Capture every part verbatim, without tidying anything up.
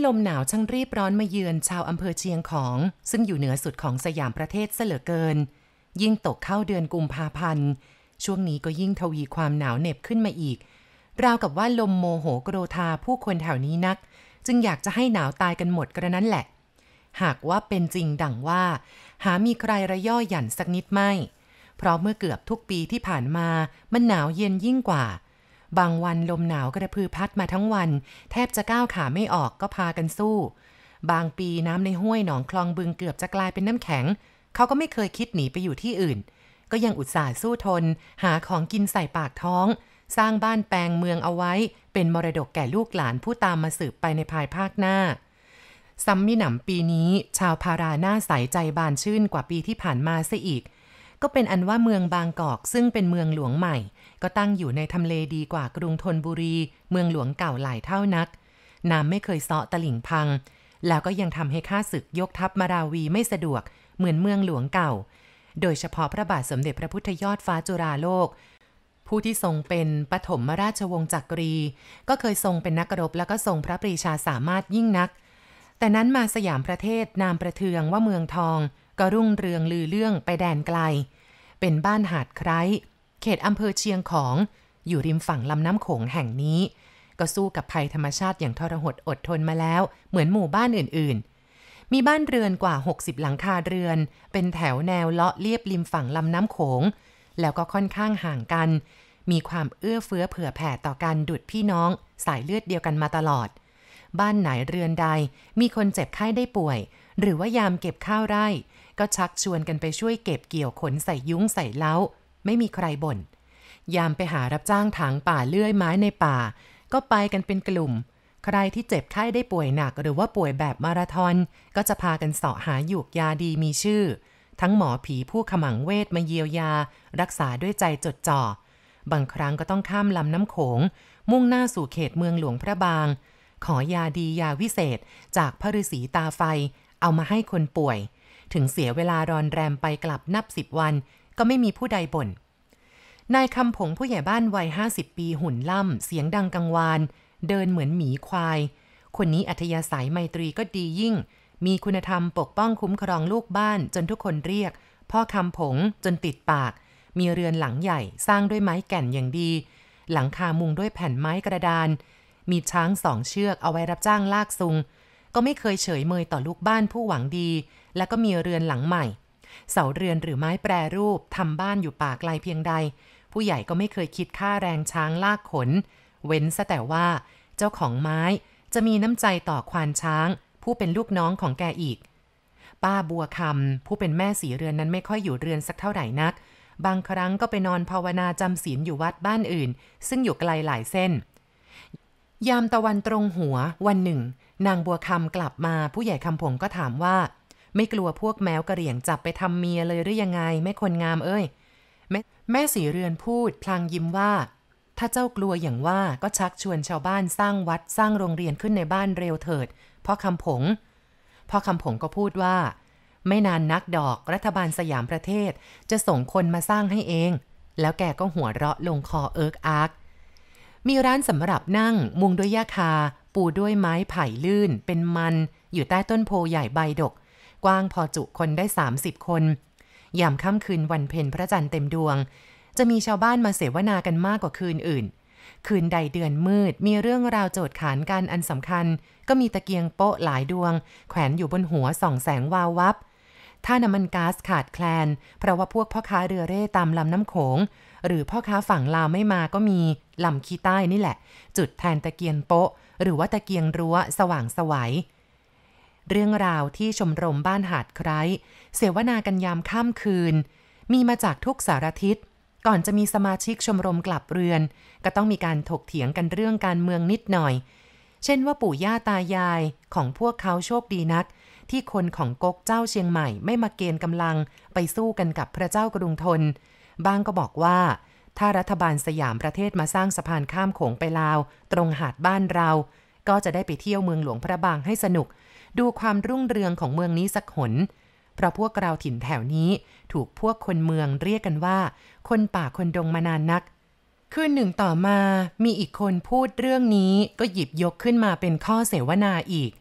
ลมหนาวช่างรีบร้อนมาเยือนชาวอำเภอเชียงของซึ่งอยู่เหนือสุดของสยามประเทศเสเหลือเกินยิ่งตกเข้าเดือนกุมภาพันธ์ช่วงนี้ก็ยิ่งทวีความหนาวเหน็บขึ้นมาอีกราวกับว่าลมโมโหโกรธาผู้คนแถวนี้นักจึงอยากจะให้หนาวตายกันหมดกระนั้นแหละหากว่าเป็นจริงดังว่าหามีใครระย่อหยั่นสักนิดไม่เพราะเมื่อเกือบทุกปีที่ผ่านมามันหนาวเย็นยิ่งกว่าบางวันลมหนาวกระพือพัดมาทั้งวันแทบจะก้าวขาไม่ออกก็พากันสู้บางปีน้ำในห้วยหนองคลองบึงเกือบจะกลายเป็นน้ำแข็งเขาก็ไม่เคยคิดหนีไปอยู่ที่อื่นก็ยังอุตส่าห์สู้ทนหาของกินใส่ปากท้องสร้างบ้านแปลงเมืองเอาไว้เป็นมรดกแก่ลูกหลานผู้ตามมาสืบไปในภายภาคหน้าซัมมิหนำปีนี้ชาวพาราหน้าใสใจบานชื่นกว่าปีที่ผ่านมาซะอีกก็เป็นอันว่าเมืองบางกอกซึ่งเป็นเมืองหลวงใหม่ก็ตั้งอยู่ในทำเลดีกว่ากรุงธนบุรีเมืองหลวงเก่าหลายเท่านักน้ำไม่เคยเซาะตลิ่งพังแล้วก็ยังทำให้ข้าศึกยกทัพมาราวีไม่สะดวกเหมือนเมืองหลวงเก่าโดยเฉพาะพระบาทสมเด็จพระพุทธยอดฟ้าจุฬาโลกผู้ที่ทรงเป็นปฐมราชวงศ์จักรีก็เคยทรงเป็นนักรบแล้วก็ทรงพระปรีชาสามารถยิ่งนักแต่นั้นมาสยามประเทศนามประเทืองว่าเมืองทองก็รุ่งเรืองลือเรื่องไปแดนไกลเป็นบ้านหาดไคร้เขตอำเภอเชียงของอยู่ริมฝั่งลำน้ำโขงแห่งนี้ก็สู้กับภัยธรรมชาติอย่างทรหดอดทนมาแล้วเหมือนหมู่บ้านอื่นๆมีบ้านเรือนกว่าหกสิบหลังคาเรือนเป็นแถวแนวเลาะเลียบริมฝั่งลำน้ำโขงแล้วก็ค่อนข้างห่างกันมีความเอื้อเฟื้อเผื่อแผ่ต่อกันดุจพี่น้องสายเลือดเดียวกันมาตลอดบ้านไหนเรือนใดมีคนเจ็บไข้ได้ป่วยหรือว่ายามเก็บข้าวไร่ก็ชักชวนกันไปช่วยเก็บเกี่ยวขนใส่ยุ้งใส่เล้าไม่มีใครบ่นยามไปหารับจ้างถางป่าเลื่อยไม้ในป่าก็ไปกันเป็นกลุ่มใครที่เจ็บไข้ได้ป่วยหนักหรือว่าป่วยแบบมาราธอนก็จะพากันเสาะหาหยูกยาดีมีชื่อทั้งหมอผีผู้ขมังเวทมาเยียวยารักษาด้วยใจจดจ่อบางครั้งก็ต้องข้ามลำน้ำโขงมุ่งหน้าสู่เขตเมืองหลวงพระบางขอยาดียาวิเศษจากพระฤาษีตาไฟเอามาให้คนป่วยถึงเสียเวลารอนแรมไปกลับนับสิบวันก็ไม่มีผู้ใดบ่นนายคำผงผู้ใหญ่บ้านวัยห้าสิบปีหุ่นล่ำเสียงดังกังวานเดินเหมือนหมีควายคนนี้อัธยาศัยไมตรีก็ดียิ่งมีคุณธรรมปกป้องคุ้มครองลูกบ้านจนทุกคนเรียกพ่อคำผงจนติดปากมีเรือนหลังใหญ่สร้างด้วยไม้แก่นอย่างดีหลังคามุงด้วยแผ่นไม้กระดานมีช้างสองเชือกเอาไว้รับจ้างลากซุงก็ไม่เคยเฉยเมยต่อลูกบ้านผู้หวังดีและก็มีเรือนหลังใหม่เสาเรือนหรือไม้แปรรูปทำบ้านอยู่ป่าไกลเพียงใดผู้ใหญ่ก็ไม่เคยคิดค่าแรงช้างลากขนเว้นซะแต่ว่าเจ้าของไม้จะมีน้ำใจต่อควานช้างผู้เป็นลูกน้องของแกอีกป้าบัวคำผู้เป็นแม่สีเรือนนั้นไม่ค่อยอยู่เรือนสักเท่าไหร่นักบางครั้งก็ไปนอนภาวนาจำศีลอยู่วัดบ้านอื่นซึ่งอยู่ไกลหลายเส้นยามตะวันตรงหัววันหนึ่งนางบัวคำกลับมาผู้ใหญ่คำผงก็ถามว่าไม่กลัวพวกแมวกระเหรี่ยงจับไปทำเมียเลยหรือยังไงแม่คนงามเอ้ยแม่แม่สีเรือนพูดพลางยิ้มว่าถ้าเจ้ากลัวอย่างว่าก็ชักชวนชาวบ้านสร้างวัดสร้างโรงเรียนขึ้นในบ้านเร็วเถิดพ่อคำผงพ่อคำผงก็พูดว่าไม่นานนักดอกรัฐบาลสยามประเทศจะส่งคนมาสร้างให้เองแล้วแกก็หัวเราะลงคอเอิกอาร์กมีร้านสำหรับนั่งมุงด้วยหญ้าคาปูด้วยไม้ไผ่ลื่นเป็นมันอยู่ใต้ต้นโพใหญ่ใบดกกว้างพอจุคนได้สามสิบคนยามค่ำคืนวันเพ็ญพระจันทร์เต็มดวงจะมีชาวบ้านมาเสวนากันมากกว่าคืนอื่นคืนใดเดือนมืดมีเรื่องราวโจทย์ขานกันอันสำคัญก็มีตะเกียงโป๊ะหลายดวงแขวนอยู่บนหัวส่องแสงวาววับถ้าน้ำมันก๊าซขาดแคลนเพราะว่าพวกพ่อค้าเรือเร่ตามลำน้ำโขงหรือพ่อค้าฝั่งลาวไม่มาก็มีลำขี้ใต้นี่แหละจุดแทนตะเกียงโป๊ะหรือว่าตะเกียงรั้วสว่างไสวเรื่องราวที่ชมรมบ้านหาดไคร้เสวนากันยามค่ำคืนมีมาจากทุกสารทิศก่อนจะมีสมาชิกชมรมกลับเรือนก็ต้องมีการถกเถียงกันเรื่องการเมืองนิดหน่อยเช่นว่าปู่ย่าตายายของพวกเขาโชคดีนักที่คนของก๊กเจ้าเชียงใหม่ไม่มาเกณฑ์กำลังไปสู้กันกับพระเจ้ากรุงธนบางก็บอกว่าถ้ารัฐบาลสยามประเทศมาสร้างสะพานข้ามโขงไปลาวตรงหาดบ้านเราก็จะได้ไปเที่ยวเมืองหลวงพระบางให้สนุกดูความรุ่งเรืองของเมืองนี้สักหนเพราะพวกเราถิ่นแถวนี้ถูกพวกคนเมืองเรียกกันว่าคนป่าคนดงมานานนักคืนหนึ่งต่อมามีอีกคนพูดเรื่องนี้ก็หยิบยกขึ้นมาเป็นข้อเสวนาอีก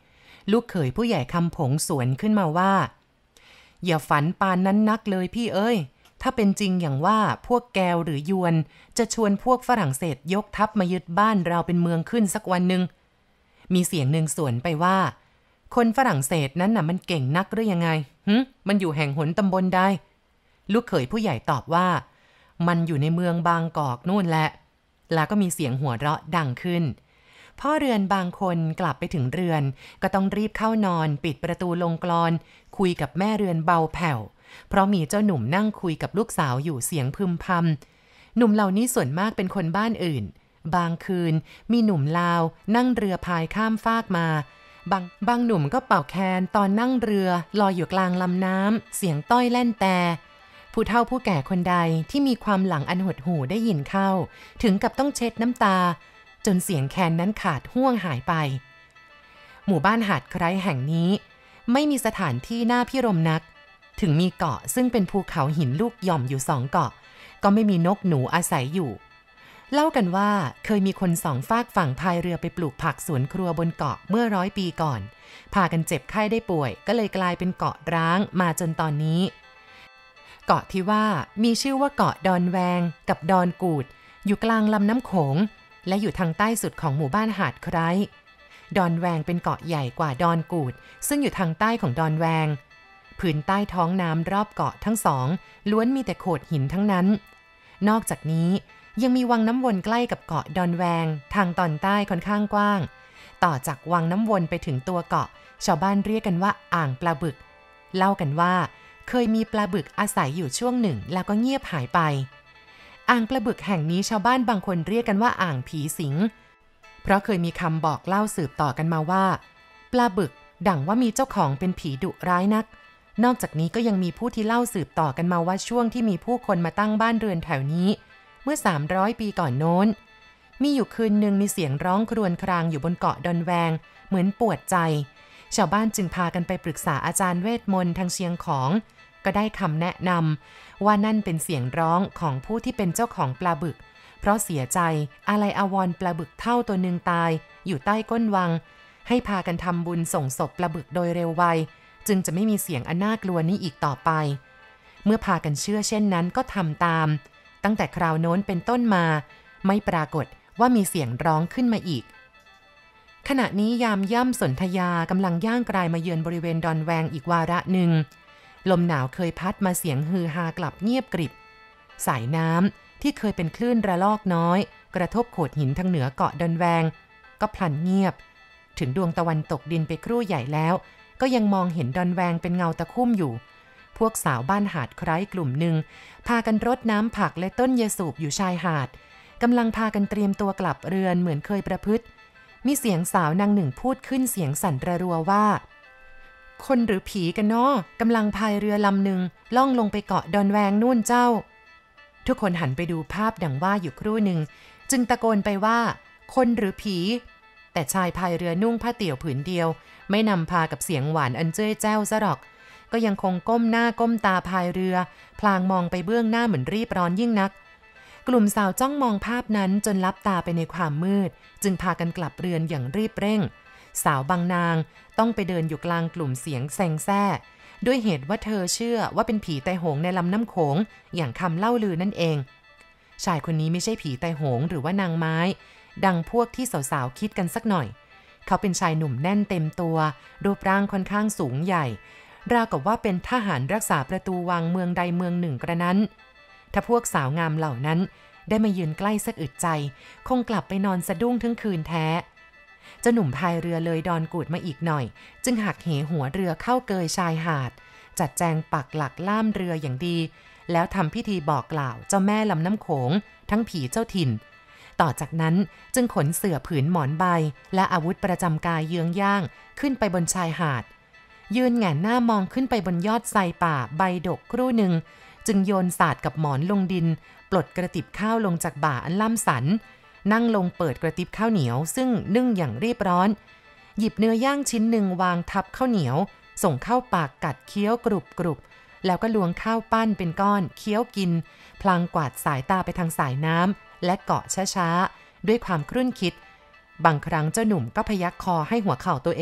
ลูกเขยผู้ใหญ่คำผงสวนขึ้นมาว่าอย่าฝันปานนั้นนักเลยพี่เอ้ยถ้าเป็นจริงอย่างว่าพวกแกวหรือยวนจะชวนพวกฝรั่งเศสยกทัพมายึดบ้านเราเป็นเมืองขึ้นสักวันหนึ่งมีเสียงหนึ่งสวนไปว่าคนฝรั่งเศสนั้นน่ะมันเก่งนักหรือยังไงหึมันอยู่แห่งหนตำบลใดลูกเขยผู้ใหญ่ตอบว่ามันอยู่ในเมืองบางกอกนู่นแหละแล้วก็มีเสียงหัวเราะดังขึ้นพ่อเรือนบางคนกลับไปถึงเรือนก็ต้องรีบเข้านอนปิดประตูลงกลอนคุยกับแม่เรือนเบาแผ่วเพราะมีเจ้าหนุ่มนั่งคุยกับลูกสาวอยู่เสียงพึมพำหนุ่มเหล่านี้ส่วนมากเป็นคนบ้านอื่นบางคืนมีหนุ่มลาวนั่งเรือพายข้ามฟากมาบางบางหนุ่มก็เป่าแคนตอนนั่งเรือลอยอยู่กลางลำน้ำเสียงต้อยแล่นแต่ผู้เฒ่าผู้แก่คนใดที่มีความหลังอันหดหู่ได้ยินเข้าถึงกับต้องเช็ดน้ำตาจนเสียงแคนนั้นขาดห่วงหายไปหมู่บ้านหาดไคร้แห่งนี้ไม่มีสถานที่น่าพิรมนักถึงมีเกาะซึ่งเป็นภูเขาหินลูกหย่อมอยู่สองเกาะก็ไม่มีนกหนูอาศัยอยู่เล่ากันว่าเคยมีคนสองฝากฝั่งพายเรือไปปลูกผักสวนครัวบนเกาะเมื่อร้อยปีก่อนพากันเจ็บไข้ได้ป่วยก็เลยกลายเป็นเกาะร้างมาจนตอนนี้เกาะที่ว่ามีชื่อว่าเกาะดอนแวงกับดอนกูดอยู่กลางลำน้ำโขงและอยู่ทางใต้สุดของหมู่บ้านหาดไคร้ดอนแวงเป็นเกาะใหญ่กว่าดอนกูดซึ่งอยู่ทางใต้ของดอนแวงผืนใต้ท้องน้ำรอบเกาะทั้งสองล้วนมีแต่โขดหินทั้งนั้นนอกจากนี้ยังมีวังน้ำวนใกล้กับเกาะดอนแวงทางตอนใต้ค่อนข้างกว้างต่อจากวังน้ำวนไปถึงตัวเกาะชาวบ้านเรียกกันว่าอ่างปลาบึกเล่ากันว่าเคยมีปลาบึกอาศัยอยู่ช่วงหนึ่งแล้วก็เงียบหายไปอ่างปลาบึกแห่งนี้ชาวบ้านบางคนเรียกกันว่าอ่างผีสิงเพราะเคยมีคำบอกเล่าสืบต่อกันมาว่าปลาบึกดั่งว่ามีเจ้าของเป็นผีดุร้ายนักนอกจากนี้ก็ยังมีผู้ที่เล่าสืบต่อกันมาว่าช่วงที่มีผู้คนมาตั้งบ้านเรือนแถวนี้เมื่อสามร้อยปีก่อนโน้นมีอยู่คืนหนึ่งมีเสียงร้องครวญครางอยู่บนเกาะดอนแวงเหมือนปวดใจชาวบ้านจึงพากันไปปรึกษาอาจารย์เวทมนต์ทางเชียงของก็ได้คำแนะนำว่านั่นเป็นเสียงร้องของผู้ที่เป็นเจ้าของปลาบึกเพราะเสียใจอาลัยอาวรณ์ปลาบึกเท่าตัวหนึ่งตายอยู่ใต้ก้นวังให้พากันทำบุญส่งศพปลาบึกโดยเร็วไวจึงจะไม่มีเสียงอันน่ากลัวนี้อีกต่อไปเมื่อพากันเชื่อเช่นนั้นก็ทำตามตั้งแต่คราวโน้นเป็นต้นมาไม่ปรากฏว่ามีเสียงร้องขึ้นมาอีกขณะนี้ยามย่ำสนธยากำลังย่างกรายมาเยือนบริเวณดอนแวงอีกวาระหนึ่งลมหนาวเคยพัดมาเสียงฮือฮากลับเงียบกริบสายน้ำที่เคยเป็นคลื่นระลอกน้อยกระทบโขดหินทางเหนือเกาะดอนแวงก็พลันเงียบถึงดวงตะวันตกดินไปครู่ใหญ่แล้วก็ยังมองเห็นดอนแวงเป็นเงาตะคุ่มอยู่พวกสาวบ้านหาดไคร้กลุ่มหนึ่งพากันรดน้ำผักและต้นยาสูบอยู่ชายหาดกำลังพากันเตรียมตัวกลับเรือนเหมือนเคยประพฤติมีเสียงสาวนางหนึ่งพูดขึ้นเสียงสั่นระรัวว่าคนหรือผีกันเนาะกำลังพายเรือลำหนึ่งล่องลงไปเกาะดอนแวงนู่นเจ้าทุกคนหันไปดูภาพดังว่าอยู่ครู่หนึ่งจึงตะโกนไปว่าคนหรือผีแต่ชายพายเรือนุ่งผ้าเตี่ยวผืนเดียวไม่นำพากับเสียงหวานอันเจ้ยแจ้วซะหรอกก็ยังคงก้มหน้าก้มตาพายเรือพลางมองไปเบื้องหน้าเหมือนรีบร้อนยิ่งนักกลุ่มสาวจ้องมองภาพนั้นจนลับตาไปในความมืดจึงพากันกลับเรือนอย่างรีบเร่งสาวบางนางต้องไปเดินอยู่กลางกลุ่มเสียงแซงแซ่ด้วยเหตุว่าเธอเชื่อว่าเป็นผีไตโหงในลำน้ำโขงอย่างคำเล่าลือนั่นเองชายคนนี้ไม่ใช่ผีไตโหงหรือว่านางไม้ดังพวกที่สาวๆคิดกันสักหน่อยเขาเป็นชายหนุ่มแน่นเต็มตัวรูปร่างค่อนข้างสูงใหญ่ราวกับว่าเป็นทหารรักษาประตูวังเมืองใดเมืองหนึ่งกระนั้นถ้าพวกสาวงามเหล่านั้นได้มายืนใกล้สักอึดใจคงกลับไปนอนสะดุ้งทั้งคืนแท้เจ้าหนุ่มพายเรือเลยดอนกูดมาอีกหน่อยจึงหักเหหัวเรือเข้าเกยชายหาดจัดแจงปักหลักล่ามเรืออย่างดีแล้วทำพิธีบอกกล่าวเจ้าแม่ลำน้ำโขงทั้งผีเจ้าถิ่นต่อจากนั้นจึงขนเสื่อผืนหมอนใบและอาวุธประจำกายเยื้องย่างขึ้นไปบนชายหาดยืนแหงนหน้ามองขึ้นไปบนยอดไทรป่าใบดกครู่หนึ่งจึงโยนสาดกับหมอนลงดินปลดกระติบข้าวลงจากบ่าอันล่ำสันนั่งลงเปิดกระติบข้าวเหนียวซึ่งนึ่งอย่างรีบร้อนหยิบเนื้อย่างชิ้นหนึ่งวางทับข้าวเหนียวส่งเข้าปากกัดเคี้ยวกรุบกรุบแล้วก็ลวงข้าวปั้นเป็นก้อนเคี้ยวกินพลางกวาดสายตาไปทางสายน้ำและเกาะช้าๆด้วยความครุ่นคิดบางครั้งเจ้าหนุ่มก็พยักคอให้หัวเข่าตัวเอง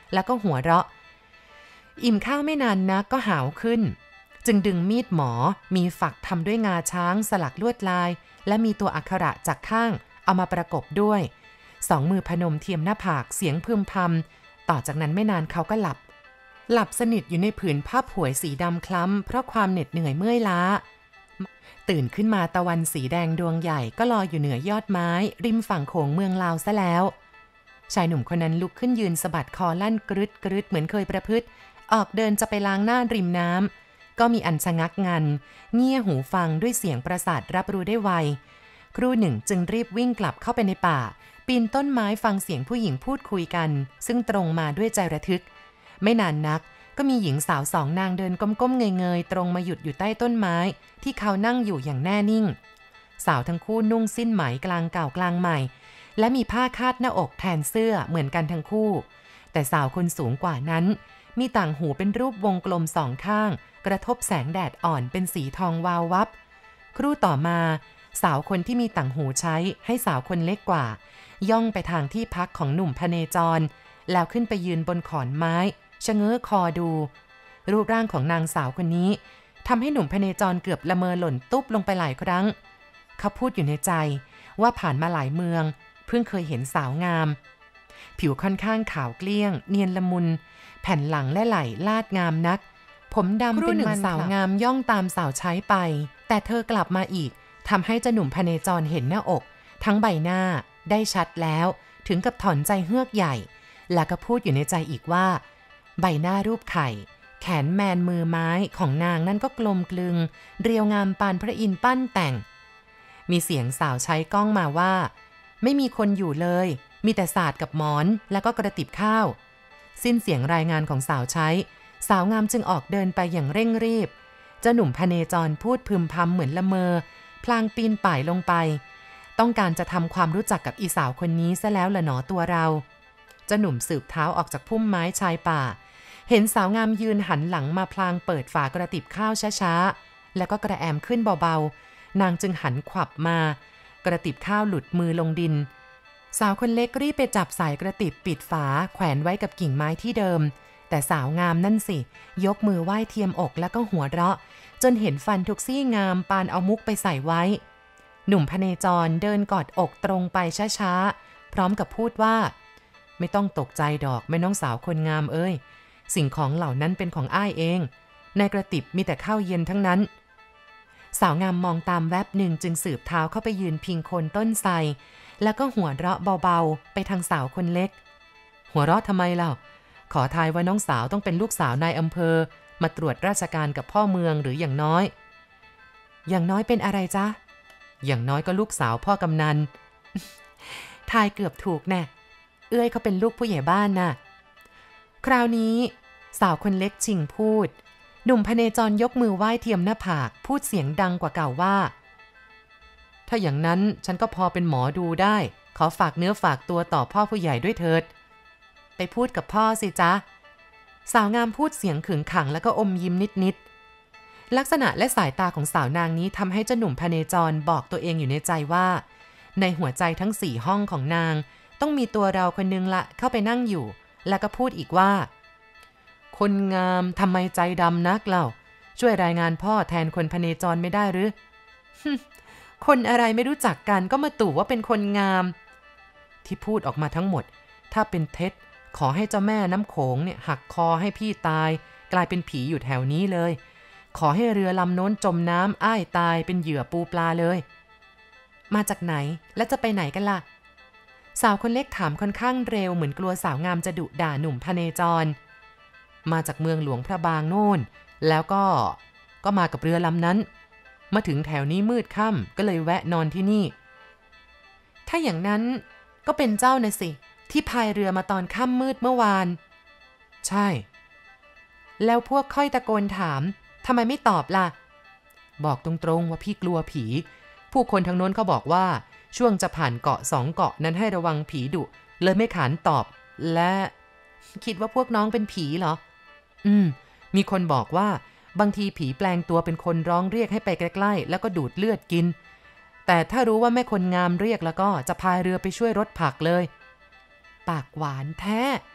แล้วก็หัวเราะอิ่มข้าวไม่นานนักก็หาวขึ้นจึงดึงมีดหมอมีฝักทำด้วยงาช้างสลักลวดลายและมีตัวอักขระจากข้างเอามาประกบด้วยสองมือพนมเทียมหน้าผากเสียงพึมพำต่อจากนั้นไม่นานเขาก็หลับหลับสนิทอยู่ในผืนผ้าผวยสีดำคล้ำเพราะความเหน็ดเหนื่อยเมื่อยล้าตื่นขึ้นมาตะวันสีแดงดวงใหญ่ก็ลอยอยู่เหนือยอดไม้ริมฝั่งโขงเมืองลาวซะแล้วชายหนุ่มคนนั้นลุกขึ้นยืนสะบัดคอลั่นกรึดกรึดเหมือนเคยประพฤติออกเดินจะไปล้างหน้าริมน้ำก็มีอันชะงักงันเงี่ยหูฟังด้วยเสียงประสาทรับรู้ได้ไวครู่หนึ่งจึงรีบวิ่งกลับเข้าไปในป่าปีนต้นไม้ฟังเสียงผู้หญิงพูดคุยกันซึ่งตรงมาด้วยใจระทึกไม่นานนักก็มีหญิงสาวสองนางเดินก้มๆเงยๆตรงมาหยุดอยู่ใต้ต้นไม้ที่เขานั่งอยู่อย่างแน่นิ่งสาวทั้งคู่นุ่งสิ้นไหมกลางเก่ากลางใหม่และมีผ้าคาดหน้าอกแทนเสื้อเหมือนกันทั้งคู่แต่สาวคนสูงกว่านั้นมีต่างหูเป็นรูปวงกลมสองข้างกระทบแสงแดดอ่อนเป็นสีทองวาววับครู่ต่อมาสาวคนที่มีต่างหูใช้ให้สาวคนเล็กกว่าย่องไปทางที่พักของหนุ่มพเนจรแล้วขึ้นไปยืนบนขอนไม้ชะเง้อคอดูรูปร่างของนางสาวคนนี้ทำให้หนุ่มพเนจรเกือบละเมอหล่นตุ๊บลงไปหลายครั้งเขาพูดอยู่ในใจว่าผ่านมาหลายเมืองเพิ่งเคยเห็นสาวงามผิวค่อนข้างขาวเกลี้ยงเนียนละมุนแผ่นหลังและไหล่ลาดงามนักผมดำเป็นมันสาวงามย่องตามสาวใช้ไปแต่เธอกลับมาอีกทำให้เจ้าหนุ่มพเนจรเห็นหน้าอกทั้งใบหน้าได้ชัดแล้วถึงกับถอนใจเฮือกใหญ่แล้วก็พูดอยู่ในใจอีกว่าใบหน้ารูปไข่แขนแมนมือไม้ของนางนั่นก็กลมกลึงเรียวงามปานพระอินทร์ปั้นแต่งมีเสียงสาวใช้ก้องมาว่าไม่มีคนอยู่เลยมีแต่ศาสตร์กับหมอนแล้วก็กระติบข้าวสิ้นเสียงรายงานของสาวใช้สาวงามจึงออกเดินไปอย่างเร่งรีบเจ้าหนุ่มพเนจรพูดพึมพำเหมือนละเมอพลางปีนป่ายลงไปต้องการจะทำความรู้จักกับอีสาวคนนี้ซะแล้วล่ะหนอตัวเราเจ้าหนุ่มสืบเท้าออกจากพุ่มไม้ชายป่าเห็นสาวงามยืนหันหลังมาพลางเปิดฝากระติบข้าวช้าๆแล้วก็กระแอมขึ้นเบาๆนางจึงหันขวับมากระติบข้าวหลุดมือลงดินสาวคนเล็กรีบไปจับสายกระติบปิดฝาแขวนไว้กับกิ่งไม้ที่เดิมแต่สาวงามนั่นสิยกมือไหว้เทียมอกแล้วก็หัวเราะจนเห็นฟันทุกซี่งามปานเอามุกไปใส่ไว้หนุ่มพเนจรเดินกอดอกตรงไปช้าๆพร้อมกับพูดว่าไม่ต้องตกใจดอกแม่น้องสาวคนงามเอ้ยสิ่งของเหล่านั้นเป็นของอ้ายเองในกระติบมีแต่ข้าวเย็นทั้งนั้นสาวงามมองตามแวบหนึ่งจึงสืบเท้าเข้าไปยืนพิงโคนต้นไทรแล้วก็หัวเราะเบาๆไปทางสาวคนเล็กหัวเราะทำไมเล่าขอทายว่าน้องสาวต้องเป็นลูกสาวนายอำเภอมาตรวจราชการกับพ่อเมืองหรืออย่างน้อยอย่างน้อยเป็นอะไรจ๊ะอย่างน้อยก็ลูกสาวพ่อกำนันทายเกือบถูกแน่เอื้อยเขาเป็นลูกผู้ใหญ่บ้านน่ะคราวนี้สาวคนเล็กชิงพูดหนุ่มพเนจรยกมือไหว้เทียมหน้าผากพูดเสียงดังกว่าเก่าว่าถ้าอย่างนั้นฉันก็พอเป็นหมอดูได้ขอฝากเนื้อฝากตัวต่อพ่อผู้ใหญ่ด้วยเถิดไปพูดกับพ่อสิจ๊ะสาวงามพูดเสียงขึงขังแล้วก็อมยิ้มนิดๆลักษณะและสายตาของสาวนางนี้ทำให้เจ้าหนุ่มพเนจรบอกตัวเองอยู่ในใจว่าในหัวใจทั้งสี่ห้องของนางต้องมีตัวเราคนนึงละเข้าไปนั่งอยู่แล้วก็พูดอีกว่าคนงามทำไมใจดำนักเล่าช่วยรายงานพ่อแทนคนพเนจรไม่ได้หรือ คนอะไรไม่รู้จักกันก็มาตู่ว่าเป็นคนงามที่พูดออกมาทั้งหมดถ้าเป็นเท็จขอให้เจ้าแม่น้ำโขงเนี่ยหักคอให้พี่ตายกลายเป็นผีอยู่แถวนี้เลยขอให้เรือลำโน้นจมน้ำอ้ายตายเป็นเหยื่อปูปลาเลยมาจากไหนและจะไปไหนกันล่ะสาวคนเล็กถามค่อนข้างเร็วเหมือนกลัวสาวงามจะดุด่าหนุ่มพเนจรมาจากเมืองหลวงพระบางโน่นแล้วก็ก็มากับเรือลำนั้นมาถึงแถวนี้มืดค่ำก็เลยแวะนอนที่นี่ถ้าอย่างนั้นก็เป็นเจ้าน่ะสิที่พายเรือมาตอนค่ำมืดเมื่อวานใช่แล้วพวกค่อยตะโกนถามทำไมไม่ตอบล่ะบอกตรงๆว่าพี่กลัวผีผู้คนทางโน้นเขาบอกว่าช่วงจะผ่านเกาะสองเกาะนั้นให้ระวังผีดุเลยไม่ขานตอบและคิดว่าพวกน้องเป็นผีเหรออืมมีคนบอกว่าบางทีผีแปลงตัวเป็นคนร้องเรียกให้ไปใกล้ๆแล้วก็ดูดเลือดกินแต่ถ้ารู้ว่าแม่คนงามเรียกแล้วก็จะพายเรือไปช่วยรถผักเลยปากหวานแท้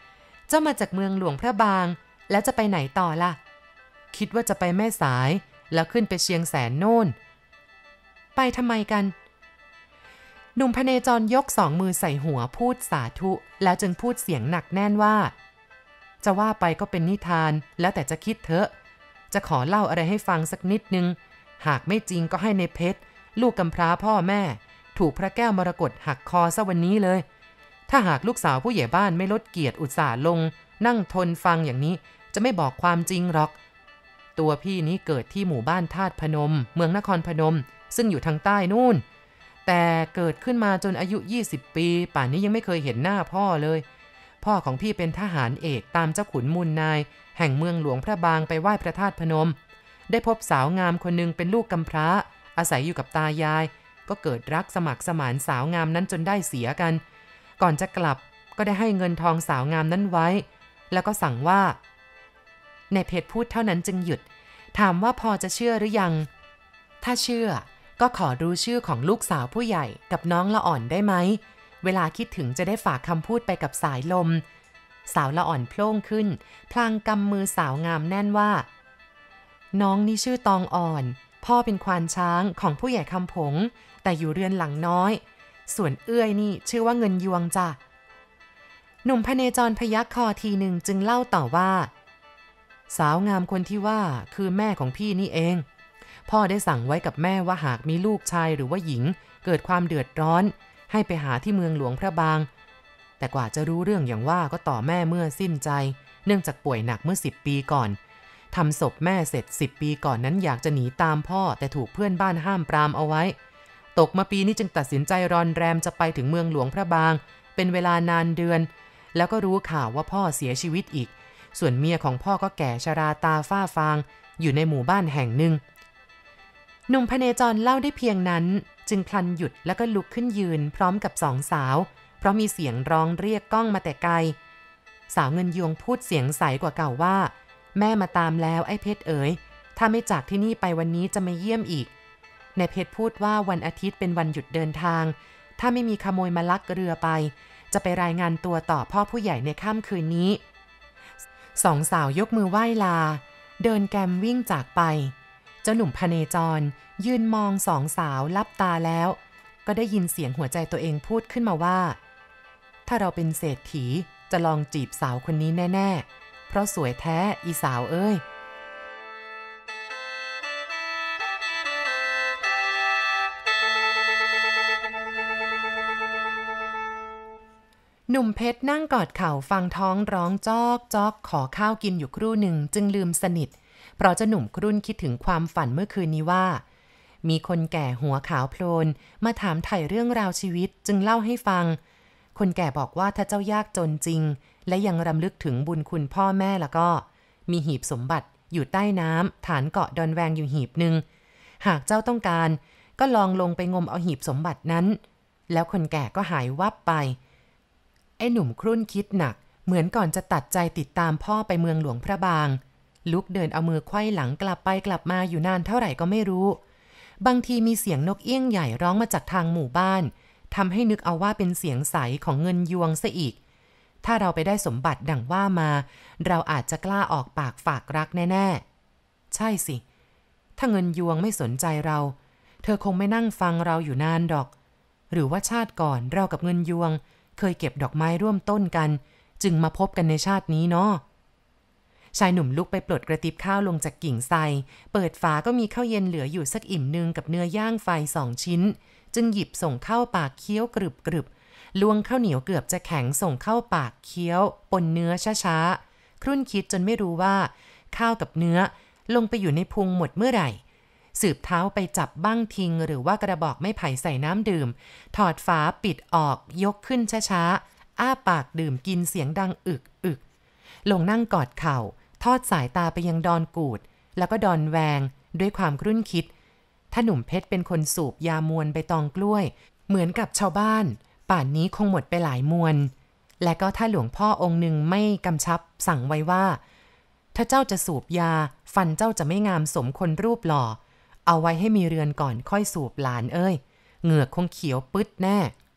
เจ้ามาจากเมืองหลวงพระบางแล้วจะไปไหนต่อล่ะคิดว่าจะไปแม่สายแล้วขึ้นไปเชียงแสนโน่นไปทำไมกันหนุ่มพเนจรยกสองมือใส่หัวพูดสาธุแล้วจึงพูดเสียงหนักแน่นว่าจะว่าไปก็เป็นนิทานแล้วแต่จะคิดเถอะจะขอเล่าอะไรให้ฟังสักนิดนึงหากไม่จริงก็ให้ในเพชรลูกกำพร้าพ่อแม่ถูกพระแก้วมรกตหักคอซะวันนี้เลยถ้าหากลูกสาวผู้ใหญ่บ้านไม่ลดเกียรติอุตส่าห์ลงนั่งทนฟังอย่างนี้จะไม่บอกความจริงหรอกตัวพี่นี้เกิดที่หมู่บ้านธาตุพนมเมืองนครพนมซึ่งอยู่ทางใต้นู่นแต่เกิดขึ้นมาจนอายุยี่สิบปีป่านนี้ยังไม่เคยเห็นหน้าพ่อเลยพ่อของพี่เป็นทหารเอกตามเจ้าขุนมูลนายแห่งเมืองหลวงพระบางไปไหว้พระธาตุพนมได้พบสาวงามคนหนึ่งเป็นลูกกำพร้าอาศัยอยู่กับตายายก็เกิดรักสมัครสมานสาวงามนั้นจนได้เสียกันก่อนจะกลับก็ได้ให้เงินทองสาวงามนั้นไว้แล้วก็สั่งว่าในเพชรพูดเท่านั้นจึงหยุดถามว่าพอจะเชื่อหรือยังถ้าเชื่อก็ขอรู้ชื่อของลูกสาวผู้ใหญ่กับน้องละอ่อนได้ไหมเวลาคิดถึงจะได้ฝากคำพูดไปกับสายลมสาวละอ่อนโพล่งขึ้นพลางกำมือสาวงามแน่นว่าน้องนี่ชื่อตองอ่อนพ่อเป็นควานช้างของผู้ใหญ่คำผงแต่อยู่เรือนหลังน้อยส่วนเอื้อยนี่ชื่อว่าเงินยวงจ้ะหนุ่มพเนจรพยักคอทีหนึ่งจึงเล่าต่อว่าสาวงามคนที่ว่าคือแม่ของพี่นี่เองพ่อได้สั่งไว้กับแม่ว่าหากมีลูกชายหรือว่าหญิงเกิดความเดือดร้อนให้ไปหาที่เมืองหลวงพระบางแต่กว่าจะรู้เรื่องอย่างว่าก็ต่อแม่เมื่อสิ้นใจเนื่องจากป่วยหนักเมื่อสิบปีก่อนทำศพแม่เสร็จสิบปีก่อนนั้นอยากจะหนีตามพ่อแต่ถูกเพื่อนบ้านห้ามปรามเอาไว้ตกมาปีนี้จึงตัดสินใจรอนแรมจะไปถึงเมืองหลวงพระบางเป็นเวลานานเดือนแล้วก็รู้ข่าวว่าพ่อเสียชีวิตอีกส่วนเมียของพ่อก็แก่ชราตาฝ้าฟางอยู่ในหมู่บ้านแห่งหนึ่งหนุ่มพเนจรเล่าได้เพียงนั้นจึงพลันหยุดแล้วก็ลุกขึ้นยืนพร้อมกับสองสาวเพราะมีเสียงร้องเรียกก้องมาแต่ไกลสาวเงินยวงพูดเสียงใสกว่าเก่าว่าแม่มาตามแล้วไอ้เพชรเอ๋ยถ้าไม่จากที่นี่ไปวันนี้จะมาเยี่ยมอีกในเพชรพูดว่าวันอาทิตย์เป็นวันหยุดเดินทางถ้าไม่มีขโมยมาลักเรือไปจะไปรายงานตัวต่อพ่อผู้ใหญ่ในค่ำคืนนี้สองสาวยกมือไหว้ลาเดินแกมวิ่งจากไปเจ้าหนุ่มพเนจรยืนมองสองสาวลับตาแล้วก็ได้ยินเสียงหัวใจตัวเองพูดขึ้นมาว่าถ้าเราเป็นเศรษฐีจะลองจีบสาวคนนี้แน่ๆเพราะสวยแท้อีสาวเอ้ยหนุ่มเพชรนั่งกอดเข่าฟังท้องร้องจอกจอกขอข้าวกินอยู่ครู่หนึ่งจึงลืมสนิทเพราะเจ้าหนุ่มครุ่นคิดถึงความฝันเมื่อคืนนี้ว่ามีคนแก่หัวขาวโพลนมาถามไถ่เรื่องราวชีวิตจึงเล่าให้ฟังคนแก่บอกว่าถ้าเจ้ายากจนจริงและยังรำลึกถึงบุญคุณพ่อแม่แล้วก็มีหีบสมบัติอยู่ใต้น้ำฐานเกาะดอนแวงอยู่หีบหนึ่งหากเจ้าต้องการก็ลองลงไปงมเอาหีบสมบัตินั้นแล้วคนแก่ก็หายวับไปไอ้หนุ่มครุ่นคิดหนักเหมือนก่อนจะตัดใจติดตามพ่อไปเมืองหลวงพระบางลุกเดินเอามือไขว้หลังกลับไปกลับมาอยู่นานเท่าไหร่ก็ไม่รู้บางทีมีเสียงนกเอี้ยงใหญ่ร้องมาจากทางหมู่บ้านทำให้นึกเอาว่าเป็นเสียงใสของเงินยวงซะอีกถ้าเราไปได้สมบัติดังว่ามาเราอาจจะกล้าออกปากฝากรักแน่ๆใช่สิถ้าเงินยวงไม่สนใจเราเธอคงไม่นั่งฟังเราอยู่นานดอกหรือว่าชาติก่อนเรากับเงินยวงเคยเก็บดอกไม้ร่วมต้นกันจึงมาพบกันในชาตินี้เนาะชายหนุ่มลุกไปปลดกระติบข้าวลงจากกิ่งไทรเปิดฝาก็มีข้าวเย็นเหลืออยู่สักอิ่มนึงกับเนื้อย่างไฟสองชิ้นจึงหยิบส่งเข้าปากเคี้ยวกรึบกรึบลวงข้าวเหนียวเกือบจะแข็งส่งเข้าปากเคี้ยวปนเนื้อช้าๆครุ่นคิดจนไม่รู้ว่าข้าวกับเนื้อลงไปอยู่ในพุงหมดเมื่อไหร่สืบเท้าไปจับบั้งทิงหรือว่ากระบอกไม้ไผ่ใส่น้ำดื่มถอดฝาปิดออกยกขึ้นช้าๆอ้าปากดื่มกินเสียงดังอึกอึกลงนั่งกอดเข่าทอดสายตาไปยังดอนกูดแล้วก็ดอนแวงด้วยความครุ่นคิดถ้าหนุ่มเพชรเป็นคนสูบยามวนใบตองกล้วยเหมือนกับชาวบ้านป่านนี้คงหมดไปหลายมวนและก็ถ้าหลวงพ่อองค์หนึ่งไม่กำชับสั่งไว้ว่าถ้าเจ้าจะสูบยาฟันเจ้าจะไม่งามสมคนรูปหล่อเอาไว้ให้มีเรือนก่อนค่อยสูบหลานเอ้ยเหงือกคงเขียวปึ๊ดแน่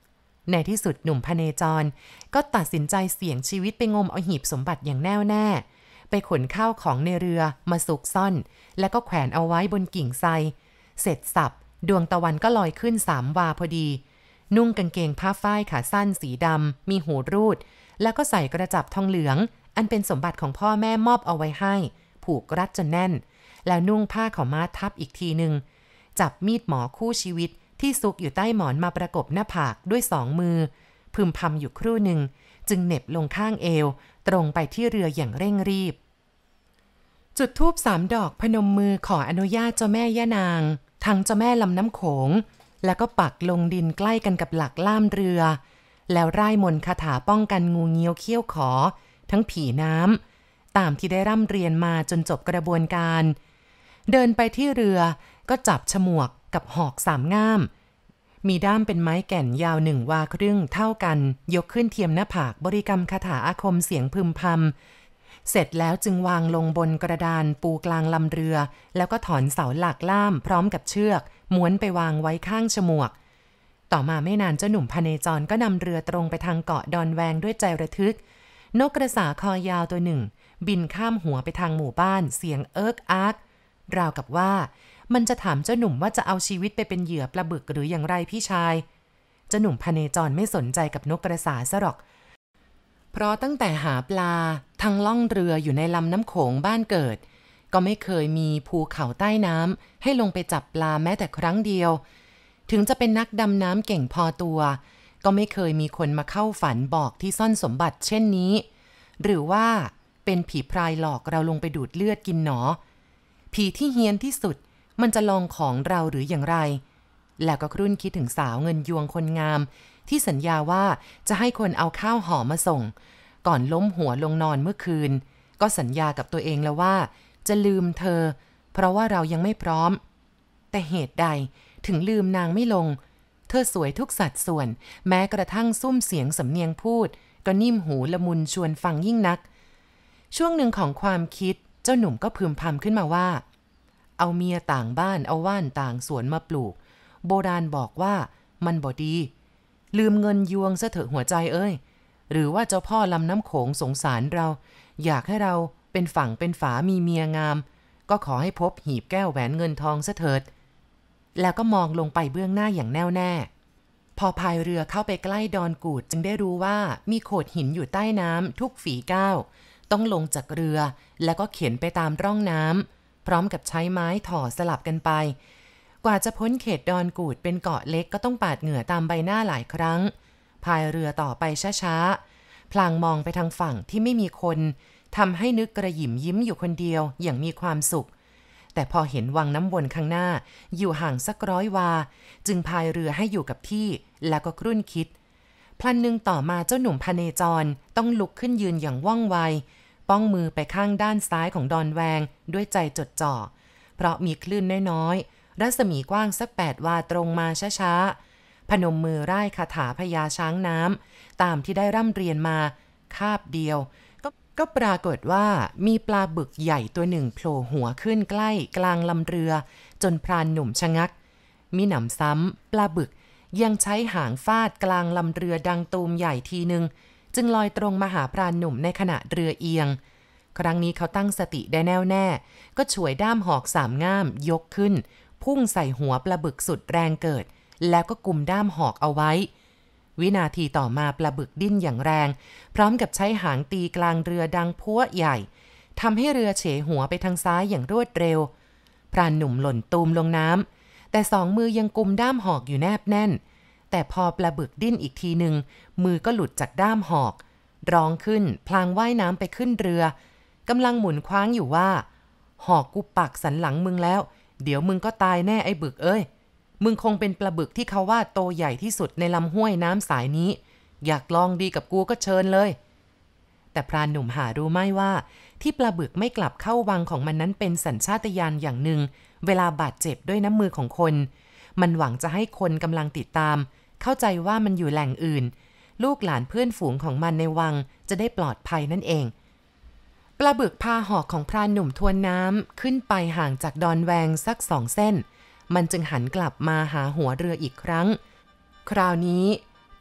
ในที่สุดหนุ่มพเนจรก็ตัดสินใจเสี่ยงชีวิตไปงมเอาหีบสมบัติอย่างแน่วแน่ไปขนข้าวของในเรือมาซุกซ่อนแล้วก็แขวนเอาไว้บนกิ่งไทรเสร็จสับดวงตะวันก็ลอยขึ้นสามวาพอดีนุ่งกางเกงผ้าฝ้ายขาสั้นสีดำมีหูรูดแล้วก็ใส่กระจับทองเหลืองอันเป็นสมบัติของพ่อแม่มอบเอาไว้ให้ผูกรัดจนแน่นแล้วนุ่งผ้าขาวม้าทับอีกทีหนึ่งจับมีดหมอคู่ชีวิตที่ซุกอยู่ใต้หมอนมาประกบหน้าผากด้วยสองมือพึมพำอยู่ครู่หนึ่งจึงเหน็บลงข้างเอวตรงไปที่เรืออย่างเร่งรีบจุดธูปสามดอกพนมมือขออนุญาตเจ้าแม่ย่านางทั้งเจ้าแม่ลำน้ำโขงแล้วก็ปักลงดินใกล้กันกับหลักล่ามเรือแล้วร่ายมนต์คาถาป้องกันงูเงี้ยวเขี้ยวขอทั้งผีน้ำตามที่ได้ร่ำเรียนมาจนจบกระบวนการเดินไปที่เรือก็จับฉมวกกับหอกสามง่ามมีด้ามเป็นไม้แก่นยาวหนึ่งวาครึ่งเท่ากันยกขึ้นเทียมหน้าผากบริกรรมคาถาอาคมเสียงพึมพำเสร็จแล้วจึงวางลงบนกระดานปูกลางลำเรือแล้วก็ถอนเสาหลักล่ามพร้อมกับเชือกม้วนไปวางไว้ข้างฉมวกต่อมาไม่นานเจ้าหนุ่มพเนจรก็นำเรือตรงไปทางเกาะดอนแวงด้วยใจระทึกนกกระสาคอยาวตัวหนึ่งบินข้ามหัวไปทางหมู่บ้านเสียงเอิ๊กอาร์กราวกับว่ามันจะถามเจ้าหนุ่มว่าจะเอาชีวิตไปเป็นเหยื่อปลาบึกหรืออย่างไรพี่ชายเจ้าหนุ่มพเนจรไม่สนใจกับนกกระสาซะหรอกเพราะตั้งแต่หาปลาทางล่องเรืออยู่ในลำน้ำโขงบ้านเกิดก็ไม่เคยมีภูเขาใต้น้ำให้ลงไปจับปลาแม้แต่ครั้งเดียวถึงจะเป็นนักดำน้ำเก่งพอตัวก็ไม่เคยมีคนมาเข้าฝันบอกที่ซ่อนสมบัติเช่นนี้หรือว่าเป็นผีพรายหลอกเราลงไปดูดเลือดกินหนอผีที่เฮี้ยนที่สุดมันจะลองของเราหรืออย่างไรแล้วก็ครุ่นคิดถึงสาวเงินยวงคนงามที่สัญญาว่าจะให้คนเอาข้าวห่อมาส่งก่อนล้มหัวลงนอนเมื่อคืนก็สัญญากับตัวเองแล้วว่าจะลืมเธอเพราะว่าเรายังไม่พร้อมแต่เหตุใดถึงลืมนางไม่ลงเธอสวยทุกสัดส่วนแม้กระทั่งซุ้มเสียงสำเนียงพูดก็นิ่มหูละมุนชวนฟังยิ่งนักช่วงหนึ่งของความคิดเจ้าหนุ่มก็พึมพำขึ้นมาว่าเอาเมียต่างบ้านเอาว่านต่างสวนมาปลูกโบราณบอกว่ามันบ่ดีลืมเงินยวงซะเถอะหัวใจเอ้ยหรือว่าเจ้าพ่อลำน้ำโขงสงสารเราอยากให้เราเป็นฝั่งเป็นฝามีเมียงามก็ขอให้พบหีบแก้วแหวนเงินทองซะเถิดแล้วก็มองลงไปเบื้องหน้าอย่างแน่วแน่พอพายเรือเข้าไปใกล้ดอนกูดจึงได้รู้ว่ามีโขดหินอยู่ใต้น้ำทุกฝีก้าวต้องลงจากเรือแล้วก็เข็นไปตามร่องน้ำพร้อมกับใช้ไม้ถ่อสลับกันไปกว่าจะพ้นเขตดอนกูดเป็นเกาะเล็กก็ต้องปาดเหงื่อตามใบหน้าหลายครั้งพายเรือต่อไปช้าๆพลางมองไปทางฝั่งที่ไม่มีคนทำให้นึกกระหยิมยิ้มอยู่คนเดียวอย่างมีความสุขแต่พอเห็นวังน้ำวนข้างหน้าอยู่ห่างสักร้อยวาจึงพายเรือให้อยู่กับที่แล้วก็ครุ่นคิดพลันหนึ่งต่อมาเจ้าหนุ่มพเนจรต้องลุกขึ้นยืนอย่างว่องไวป้องมือไปข้างด้านซ้ายของดอนแวงด้วยใจจดจ่อเพราะมีคลื่นน้อยๆรัศมีกว้างสักแปดวาตรงมาช้าๆพนมมือร่ายคาถาพญาช้างน้ำตามที่ได้ร่ำเรียนมาคาบเดียวก็ก็ปรากฏว่ามีปลาบึกใหญ่ตัวหนึ่งโผล่หัวขึ้นใกล้กลางลำเรือจนพรานหนุ่มชะงักมิหนำซ้ำปลาบึกยังใช้หางฟาดกลางลำเรือดังตูมใหญ่ทีนึงจึงลอยตรงมาหาพรานหนุ่มในขณะเรือเอียงครั้งนี้เขาตั้งสติได้แน่วแน่ก็ฉวยด้ามหอกสามง่ามยกขึ้นพุ่งใส่หัวปลาบึกสุดแรงเกิดแล้วก็กุมด้ามหอกเอาไว้วินาทีต่อมาปลาบึกดิ้นอย่างแรงพร้อมกับใช้หางตีกลางเรือดังพัวใหญ่ทำให้เรือเฉหัวไปทางซ้ายอย่างรวดเร็วพรานหนุ่มหล่นตูมลงน้ำแต่สองมือยังกุมด้ามหอกอยู่แนบแน่นแต่พอปลาบึกดิ้นอีกทีหนึ่งมือก็หลุดจากด้ามหอกร้องขึ้นพลางว่ายน้ำไปขึ้นเรือกำลังหมุนคว้างอยู่ว่าหอกกูปักสันหลังมึงแล้วเดี๋ยวมึงก็ตายแน่ไอ้บึกเอ้ยมึงคงเป็นปลาบึกที่เขาว่าโตใหญ่ที่สุดในลำห้วยน้ำสายนี้อยากลองดีกับกูก็เชิญเลยแต่พรานหนุ่มหารู้ไม่ว่าที่ปลาบึกไม่กลับเข้าวังของมันนั้นเป็นสัญชาตญาณอย่างหนึ่งเวลาบาดเจ็บด้วยน้ำมือของคนมันหวังจะให้คนกำลังติดตามเข้าใจว่ามันอยู่แหล่งอื่นลูกหลานเพื่อนฝูงของมันในวังจะได้ปลอดภัยนั่นเองปลาบึกพาหอกของพรานหนุ่มทวนน้ำขึ้นไปห่างจากดอนแวงสักสองเส้นมันจึงหันกลับมาหาหัวเรืออีกครั้งคราวนี้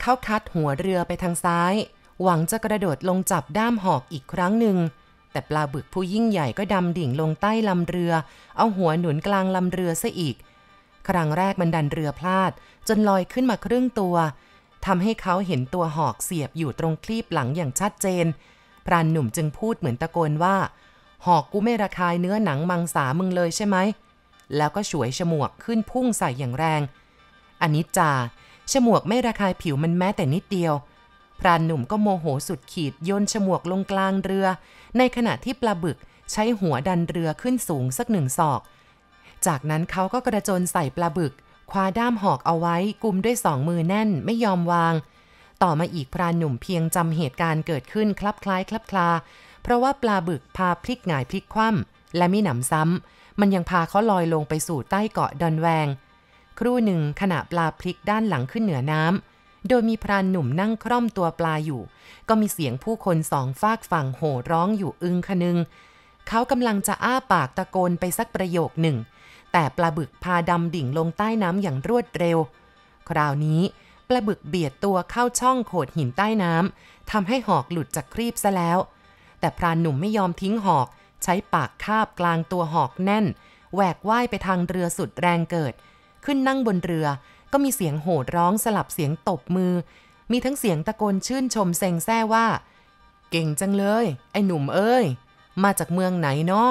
เขาคัดหัวเรือไปทางซ้ายหวังจะกระโดดลงจับด้ามหอกอีกครั้งหนึ่งแต่ปลาบึกผู้ยิ่งใหญ่ก็ดำดิ่งลงใต้ลำเรือเอาหัวหนุนกลางลำเรือซะอีกครั้งแรกมันดันเรือพลาดจนลอยขึ้นมาครึ่งตัวทำให้เขาเห็นตัวหอกเสียบอยู่ตรงคลีบหลังอย่างชัดเจนพรานหนุ่มจึงพูดเหมือนตะโกนว่าหอกกูไม่ระคายเนื้อหนังมังสามึงเลยใช่ไหมแล้วก็ฉวยฉมวกขึ้นพุ่งใส่อย่างแรงอนิจจาฉมวกไม่ระคายผิวมันแม้แต่นิดเดียวพรานหนุ่มก็โมโหสุดขีดโยนฉมวกลงกลางเรือในขณะที่ปลาบึกใช้หัวดันเรือขึ้นสูงสักหนึ่งศอกจากนั้นเขาก็กระโจนใส่ปลาบึกคว้าด้ามหอกเอาไว้กุมด้วยสองมือแน่นไม่ยอมวางต่อมาอีกพรานหนุ่มเพียงจำเหตุการณ์เกิดขึ้นคลับคล้ายคลับคลาเพราะว่าปลาบึกพาพลิกหงายพลิกคว่ำและมิหนำซ้ำมันยังพาเขาลอยลงไปสู่ใต้เกาะดอนแวงครู่หนึ่งขณะปลาพลิกด้านหลังขึ้นเหนือน้ำโดยมีพรานหนุ่มนั่งคร่อมตัวปลาอยู่ก็มีเสียงผู้คนสองฝากฝั่งโห่ร้องอยู่อึงคนึงเขากำลังจะอ้าปากตะโกนไปสักประโยคหนึ่งแต่ปลาบึกพาดำดิ่งลงใต้น้ำอย่างรวดเร็วคราวนี้ปลาบึกเบียดตัวเข้าช่องโขดหินใต้น้ำทำให้หอกหลุดจากครีบซะแล้วแต่พรานหนุ่มไม่ยอมทิ้งหอกใช้ปากคาบกลางตัวหอกแน่นแหวกว่ายไปทางเรือสุดแรงเกิดขึ้นนั่งบนเรือก็มีเสียงโห่ร้องสลับเสียงตบมือมีทั้งเสียงตะโกนชื่นชมเซ็งแซ่ว่าเก่งจังเลยไอ้หนุ่มเอ้ยมาจากเมืองไหนน้อ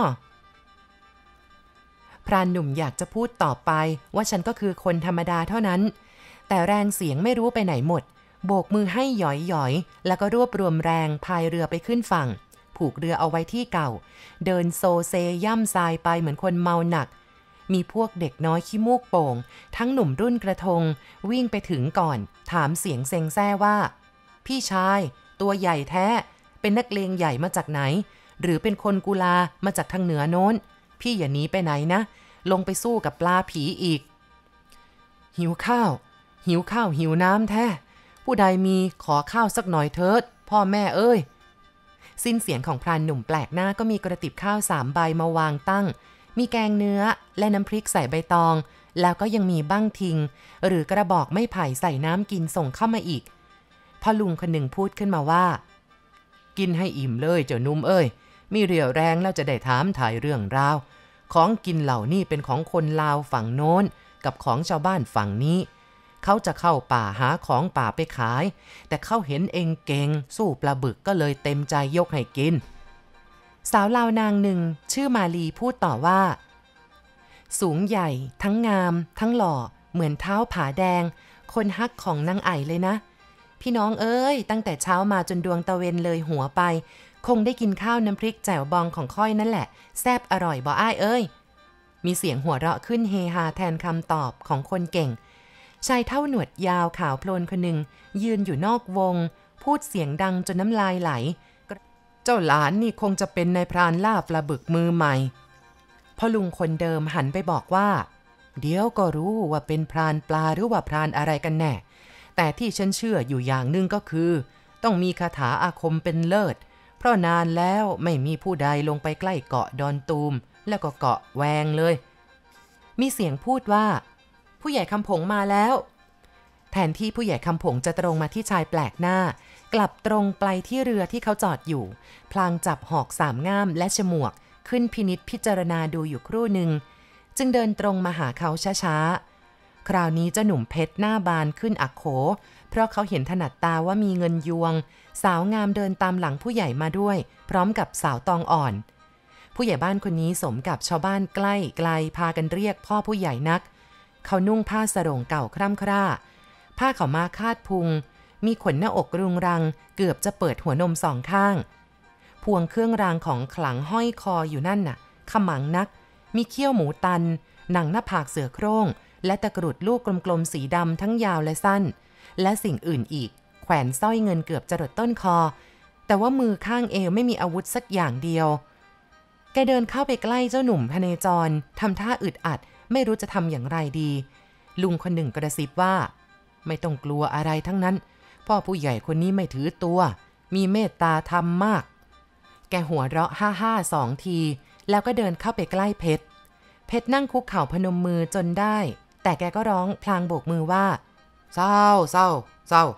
พรานหนุ่มอยากจะพูดต่อไปว่าฉันก็คือคนธรรมดาเท่านั้นแต่แรงเสียงไม่รู้ไปไหนหมดโบกมือให้หยอยๆแล้วก็รวบรวมแรงพายเรือไปขึ้นฝั่งผูกเรือเอาไว้ที่เก่าเดินโซเซย่ำทรายไปเหมือนคนเมาหนักมีพวกเด็กน้อยขี้มูกโป่งทั้งหนุ่มรุ่นกระทงวิ่งไปถึงก่อนถามเสียงเซ็งแซ่ว่าพี่ชายตัวใหญ่แท้เป็นนักเลงใหญ่มาจากไหนหรือเป็นคนกุลามาจากทางเหนือโน้นพี่อย่าหนีไปไหนนะลงไปสู้กับปลาผีอีกหิวข้าวหิวข้าวหิวน้ำแท้ผู้ใดมีขอข้าวสักหน่อยเถิดพ่อแม่เอ้ยสิ้นเสียงของพรานหนุ่มแปลกหน้าก็มีกระติบข้าวสามใบมาวางตั้งมีแกงเนื้อและน้ำพริกใส่ใบตองแล้วก็ยังมีบั้งทิงหรือกระบอกไม้ไผ่ใส่น้ำกินส่งเข้ามาอีกพ่อลุงคนหนึ่งพูดขึ้นมาว่ากินให้อิ่มเลยเจ้านุ่มเอ้ยมีเรี่ยวแรงแล้วจะได้ถามถ่ายเรื่องราวของกินเหล่านี้เป็นของคนลาวฝั่งโน้นกับของชาวบ้านฝั่งนี้เขาจะเข้าป่าหาของป่าไปขายแต่เขาเห็นเองเก่งสู้ปลาบึกก็เลยเต็มใจยกให้กินสาวลาวนางหนึ่งชื่อมาลีพูดต่อว่าสูงใหญ่ทั้งงามทั้งหล่อเหมือนเท้าผาแดงคนฮักของนางไอเลยนะพี่น้องเอ้ยตั้งแต่เช้ามาจนดวงตะเวนเลยหัวไปคงได้กินข้าวน้ำพริกแจ่วบองของค่อยนั่นแหละแซ่บอร่อยบ่อ้ายเอ้ยมีเสียงหัวเราะขึ้นเฮฮาแทนคำตอบของคนเก่งชายเท่าหนวดยาวขาวโพลนคนหนึ่งยืนอยู่นอกวงพูดเสียงดังจนน้ำลายไหลเจ้าหลานนี่คงจะเป็นนายพรานล่าปลาบึกมือใหม่พ่อลุงคนเดิมหันไปบอกว่าเดี๋ยวก็รู้ว่าเป็นพรานปลาหรือว่าพรานอะไรกันแน่แต่ที่ฉันเชื่ออยู่อย่างหนึ่งก็คือต้องมีคาถาอาคมเป็นเลิศเพราะนานแล้วไม่มีผู้ใดลงไปใกล้เกาะดอนตูมแล้วก็เกาะแวงเลยมีเสียงพูดว่าผู้ใหญ่คำผงมาแล้วแทนที่ผู้ใหญ่คำผงจะตรงมาที่ชายแปลกหน้ากลับตรงไปที่เรือที่เขาจอดอยู่พลางจับหอกสามง่ามและฉมวกขึ้นพินิจพิจารณาดูอยู่ครู่หนึ่งจึงเดินตรงมาหาเขาช้าๆคราวนี้เจ้าหนุ่มเพชรหน้าบานขึ้นอักโขเพราะเขาเห็นถนัดตาว่ามีเงินยวงสาวงามเดินตามหลังผู้ใหญ่มาด้วยพร้อมกับสาวตองอ่อนผู้ใหญ่บ้านคนนี้สมกับชาวบ้านใกล้ไกลพากันเรียกพ่อผู้ใหญ่นักเขานุ่งผ้าสรงเก่าคร่ำคร่าผ้าขาวม้าคาดพุงมีขนหน้าอกรุงรังเกือบจะเปิดหัวนมสองข้างพวงเครื่องรางของขลังห้อยคออยู่นั่นน่ะขมังนักมีเขี้ยวหมูตันหนังหน้าผากเสือโคร่งและตะกรุดลูกกลมๆสีดำทั้งยาวและสั้นและสิ่งอื่นอีกแขวนสร้อยเงินเกือบจะรดต้นคอแต่ว่ามือข้างเอวไม่มีอาวุธสักอย่างเดียวแกเดินเข้าไปใกล้เจ้าหนุ่มพเนจรทำท่าอึดอัดไม่รู้จะทำอย่างไรดีลุงคนหนึ่งกระซิบว่าไม่ต้องกลัวอะไรทั้งนั้นพ่อผู้ใหญ่คนนี้ไม่ถือตัวมีเมตตาธรรมมากแกหัวเราะฮ่าฮ่าสองทีแล้วก็เดินเข้าไปใกล้เพชรเพชรนั่งคุกเข่าพนมมือจนได้แต่แกก็ร้องพลางโบกมือว่าเศร้าเศร้าเศร้า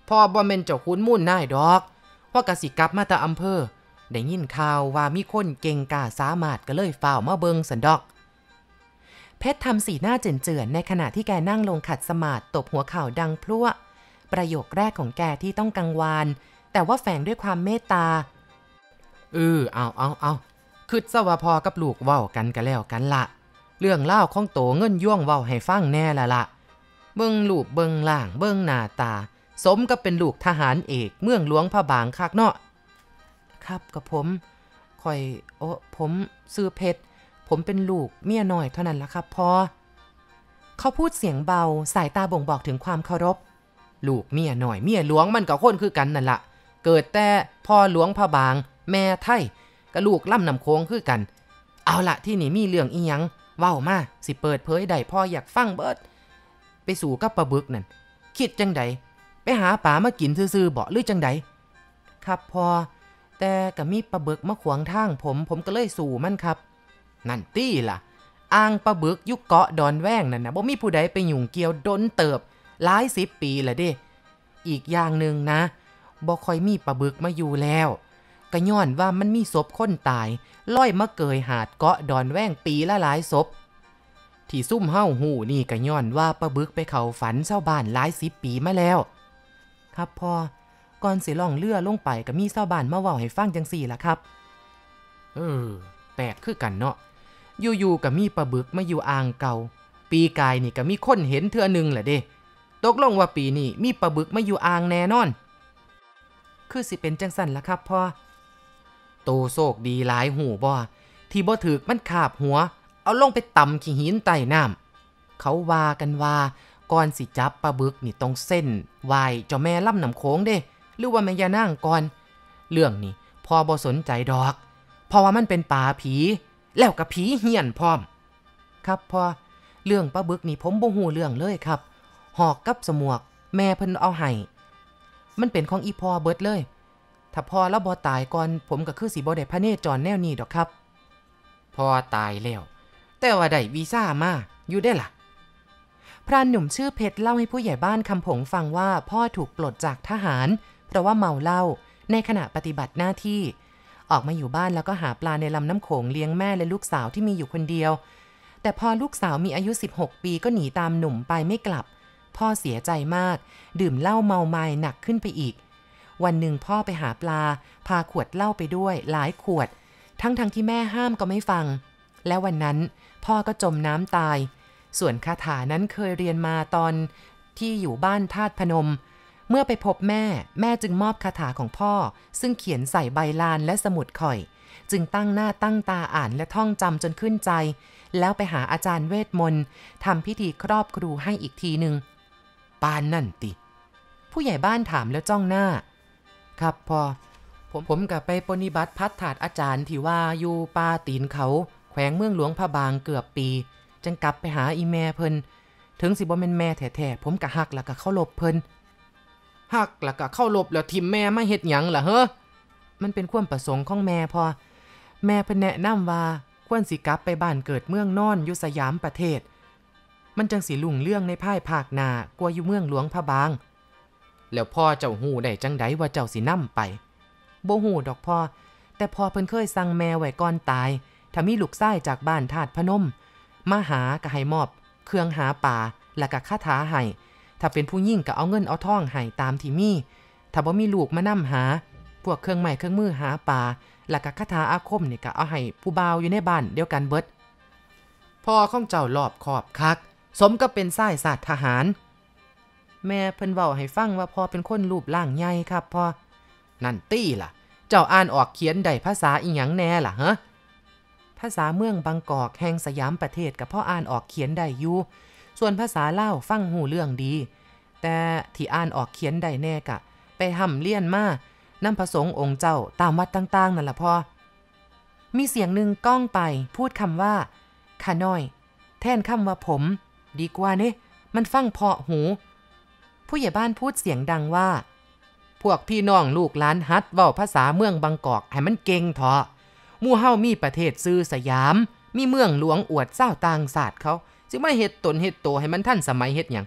พ่อบ่แม่นเจ้าคุณมุ่นนายดอกพ่อกะสิกลับมาแต่อำเภอได้ยินข่าวว่ามีคนเก่งกล้าสามารถก็เลยฝ้าวมาเบิงสันดอกเพชรทำสีหน้าเจือนๆในขณะที่แกนั่งลงขัดสมาธิตบหัวเข่าดังพลั่วประโยคแรกของแกที่ต้องกังวานแต่ว่าแฝงด้วยความเมตตาเออเอาเอาเอาคิดซะว่าพ่อกับลูกเว้ากันก็แล้วกันละเรื่องเล่าของโตเงินย่วงเว้าให้ฟังแน่ละละเบิ่งลูกเบิ่งล่างเบิ่งหน้าตาสมกับเป็นลูกทหารเอกเมืองหลวงพระบางคักเนาะครับกับผมค่อยโอ้ผมซื้อเพชรผมเป็นลูกเมียน้อยเท่านั้นละครับพ่อเขาพูดเสียงเบาสายตาบ่งบอกถึงความเคารพลูกเมียน้อยเมียหลวงมันก็คนคือกันนั่นละเกิดแต่พ่อหลวงพระบางแม่ไทยกับลูกล่ำนำโค้งคือกันเอาละที่นี่มีเรื่องอีหยังเว้ามาสิเปิดเผยได้พ่ออยากฟังเบิดไปสู่กับปลาบึกนั่นคิดจังใดไปหาปลามากินซื่อๆบ่หรือจังใดครับพ่อแต่ก็มีปลาบึกมาขวางทางผมผมก็เลยสู่มันครับนั่นตี้ล่ะอ่างปลาบึกยุคเกาะดอนแว้งนั่นนะบ่มีผู้ใดไปยุ่งเกี่ยวดนเติบหลายสิบปีละเด้อีกอย่างหนึ่งนะบ่ค่อยมีปลาบึกมาอยู่แล้วก็ย้อนว่ามันมีศพคนตายลอยมาเกยหาดเกาะดอนแว้งปีละหลายศพที่ซุ่มเฮาหูนี่ก็ย้อนว่าปลาบึกไปเข้าฝันชาวบ้านหลายสิบปีมาแล้วครับพ่อก่อนสิล่องเรือลงไปก็มีชาวบ้านมาเว้าให้ฟังจังซี่ล่ะครับเออแปลกคือกันเนาะอยู่ๆก็มีปลาบึกมาอยู่อ่างเก่าปีกายนี่ก็มีคนเห็นเทื่อนึงแหละเด้ตกลงว่าปีนี้มีปลาบึกมาอยู่อ่างแน่นอนคือสิเป็นจังสั่นล่ะครับพ่อโตโชคดีหลายหูบ่ที่บ่ถึกมันคาบหัวเอาลงไปตำขี้หินใต้น้ำเขาว่ากันว่าก่อนสิจับปลาบึกนี่ต้องเส้นไหว้เจ้าแม่ล่ำน้ำโขงเด้หรือว่าแม่ย่านางก่อนเรื่องนี้พ่อบ่สนใจดอกเพราะว่ามันเป็นป่าผีแล้วกับผีเฮี้ยนพร้อมครับพ่อเรื่องปลาบึกนี่ผมบ่ฮู้เรื่องเลยครับหอกกับสมวกแม่เพิ่นเอาให้มันเป็นของอีพ่อเบิดเลยถ้าพ่อแล้วบ่ตายก่อนผมก็คือสิบ่ได้พระเนจรแนวนี้ดอกครับพ่อตายแล้วแต่ว่าได้วีซ่ามาอยู่ได้ล่ะพรานหนุ่มชื่อเพชรเล่าให้ผู้ใหญ่บ้านคำผงฟังว่าพ่อถูกปลดจากทหารเพราะว่าเมาเหล้าในขณะปฏิบัติหน้าที่ออกมาอยู่บ้านแล้วก็หาปลาในลำน้ำโขงเลี้ยงแม่และลูกสาวที่มีอยู่คนเดียวแต่พอลูกสาวมีอายุสิบหกปีก็หนีตามหนุ่มไปไม่กลับพ่อเสียใจมากดื่มเหล้าเมาไม้หนักขึ้นไปอีกวันหนึ่งพ่อไปหาปลาพาขวดเหล้าไปด้วยหลายขวดทั้งทั้งที่แม่ห้ามก็ไม่ฟังและวันนั้นพ่อก็จมน้ำตายส่วนคาถานั้นเคยเรียนมาตอนที่อยู่บ้านธาตุพนมเมื่อไปพบแม่แม่จึงมอบคาถาของพ่อซึ่งเขียนใส่ใบลานและสมุดข่อยจึงตั้งหน้าตั้งตาอ่านและท่องจำจนขึ้นใจแล้วไปหาอาจารย์เวทมนต์ทำพิธีครอบครูให้อีกทีหนึ่งปานนั่นติผู้ใหญ่บ้านถามแล้วจ้องหน้าครับพ่อผมผมกับไปปฏิบัติพัฒถาดอาจารย์ที่ว่าอยู่ป่าตีนเขาแขวงเมืองหลวงพระบางเกือบปีจังกลับไปหาอีแม่เพิ่นถึงสิบ่แม่นแม่แท้ๆผมก็ฮักแล้วก็เคารพเพิ่นฮักแล้วก็เคารพแล้วทิมแม่มาเฮ็ดหยังล่ะเฮ้อมันเป็นความประสงค์ของแม่พ่อแม่เพิ่นแนะนำว่าควรสิกลับไปบ้านเกิดเมืองนอนอยู่สยามประเทศมันจังสิรุ่งเรื่องในภายภาคหน้ากว่าอยู่เมืองหลวงพระบางแล้วพ่อเจ้าฮู้ได้จังไดว่าเจ้าสินำไปบ่ฮู้ดอกพ่อแต่พ่อเพิ่นเคยสั่งแม่ไว้ก่อนตายถ้ามีลูกชายจากบ้านธาตุพนมมาหาก็ให้มอบเครื่องหาป่าแล้วก็คาถาให้ถ้าเป็นผู้หญิงก็เอาเงินเอาทองให้ตามที่มีถ้าบ่มีลูกมานำหาพวกเครื่องไม้เครื่องมือหาป่าแล้วก็คาถาอาคมนี่ก็เอาให้ผู้บ่าวอยู่ในบ้านเดียวกันเบิดพ่อของเจ้ารอบคอบคักสมกับเป็นสายศาสตร์ทหารแม่เพิ่นเว้าให้ฟังว่าพ่อเป็นคนรูปร่างใหญ่ครับพ่อนั่นตี้ล่ะเจ้าอ่านออกเขียนได้ภาษาอีหยังแน่ล่ะฮะภาษาเมืองบางกอกแห่งสยามประเทศกับพ่ออ่านออกเขียนได้อยู่ส่วนภาษาลาวฟังหูเรื่องดีแต่ที่อ่านออกเขียนได้แน่กะไปห่ำเลี้ยนมานำพระสงฆ์องค์เจ้าตามวัดต่างๆนั่นล่ะพ่อมีเสียงหนึ่งก้องไปพูดคำว่าข้าน้อยแทนคำว่าผมดีกว่าเน่มันฟังเพาะหูผู้ใหญ่บ้านพูดเสียงดังว่าพวกพี่น้องลูกหลานฮัดเว้าภาษาเมืองบางกอกให้มันเก่งเถาะหมู่เฮามีประเทศซื่อสยามมีเมืองหลวงอวดเจ้าต่างศาสตร์เขาจึงมาเฮ็ดตนเฮ็ดโตให้มันทันสมัยเฮ็ดหยัง